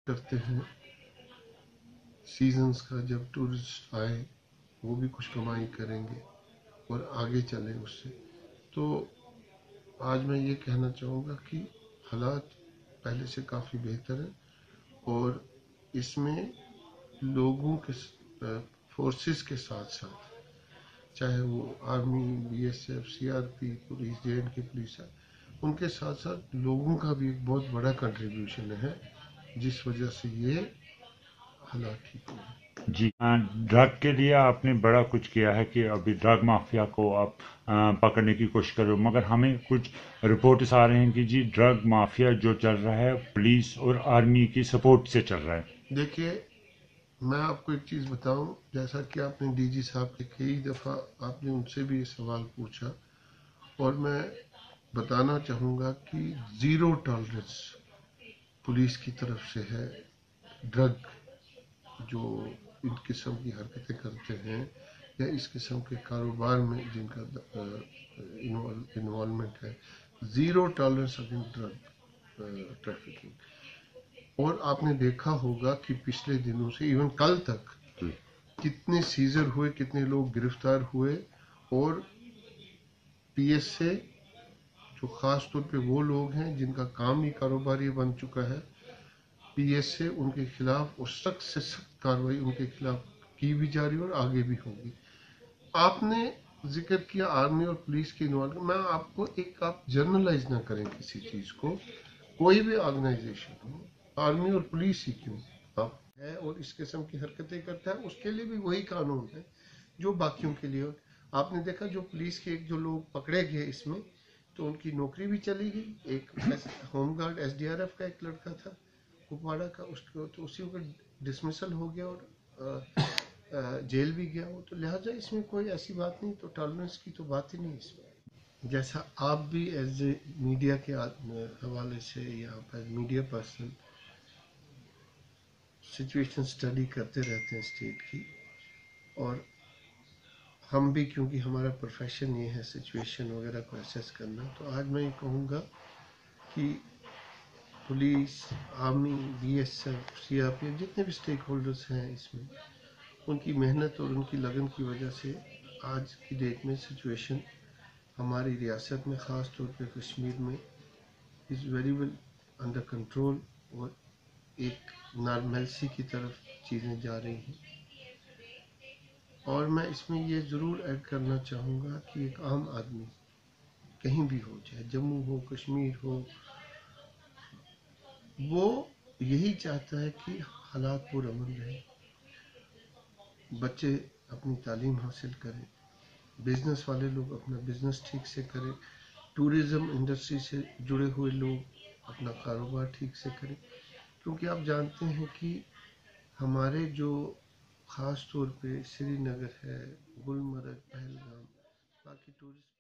करते हैं सीजन्स का, जब टूरिस्ट आए वो भी कुछ कमाई करेंगे और आगे चलें उससे। तो आज मैं ये कहना चाहूँगा कि हालात पहले से काफ़ी बेहतर हैं और इसमें लोगों के फोर्सेस के साथ साथ, चाहे वो army, BSF, CRP, police, J and K police है, उनके साथ साथ लोगों का भी एक बहुत बड़ा कंट्रीब्यूशन है, जिस वजह से ये हालात ठीक हुए। जी, ड्रग के लिए आपने बड़ा कुछ किया है कि अभी ड्रग माफिया को आप पकड़ने की कोशिश कर रहे हो, मगर हमें कुछ रिपोर्ट्स आ रहे हैं कि जी ड्रग माफिया जो चल रहा है पुलिस और आर्मी की सपोर्ट से चल रहा है। देखिए, मैं आपको एक चीज़ बताऊं, जैसा कि आपने डीजी साहब के कई दफ़ा आपने उनसे भी ये सवाल पूछा, और मैं बताना चाहूँगा कि ज़ीरो टॉलरेंस पुलिस की तरफ से है ड्रग जो इन किस्म की हरकतें करते हैं या इस किस्म के कारोबार में जिनका इन्वॉल्वमेंट है। Zero tolerance against drug trafficking. और आपने देखा होगा कि पिछले दिनों से इवन कल तक कितने सीजर हुए, कितने लोग गिरफ्तार हुए, और पीएस से जो खास तौर पे वो लोग हैं जिनका काम ही कारोबार ये बन चुका है, पीएस से उनके खिलाफ और सख्त से सख्त कार्रवाई उनके खिलाफ की भी जा रही है और आगे भी होगी। आपने जिक्र किया आर्मी और पुलिस के इन्वॉल्व, मैं आपको एक, आप जर्नलाइज ना करें किसी चीज को, कोई भी ऑर्गेनाइजेशन हो, आर्मी और पुलिस ही क्यों आप है और इस किस्म की हरकतें करता है, उसके लिए भी वही कानून है जो बाकियों के लिए। आपने देखा जो पुलिस के एक जो लोग पकड़े गए इसमें, तो उनकी नौकरी भी चली गई। एक होमगार्ड एसडीआरएफ का एक लड़का था कुपवाड़ा का, उसको तो उसी वक्त डिसमिसल हो गया और जेल भी गया वो। तो लिहाजा इसमें कोई ऐसी बात नहीं, तो टॉलरेंस की तो बात ही नहीं इसमें। जैसा आप भी एज ए मीडिया के हवाले से या आप as media person situation study करते रहते हैं स्टेट की, और हम भी, क्योंकि हमारा प्रोफेशन ये है सिचुएशन वगैरह को असेस करना, तो आज मैं ये कहूँगा कि पुलिस, आर्मी, बीएसएफ, सीआरपीएफ, जितने भी स्टेक होल्डर्स हैं इसमें, उनकी मेहनत और उनकी लगन की वजह से आज की डेट में सिचुएशन हमारी रियासत में, ख़ास तौर पे कश्मीर में, is very well under control और एक नॉर्मलसी की तरफ चीज़ें जा रही हैं। और मैं इसमें ये ज़रूर ऐड करना चाहूँगा कि एक आम आदमी कहीं भी हो, चाहे जम्मू हो, कश्मीर हो, वो यही चाहता है कि हालात पुरअमन रहे, बच्चे अपनी तालीम हासिल करें, बिजनेस वाले लोग अपना बिजनेस ठीक से करें, टूरिज़्म इंडस्ट्री से जुड़े हुए लोग अपना कारोबार ठीक से करें। क्योंकि आप जानते हैं कि हमारे जो ख़ास तौर पे श्रीनगर है, गुलमर्ग, पहलगाम, बाकी टूरिस्ट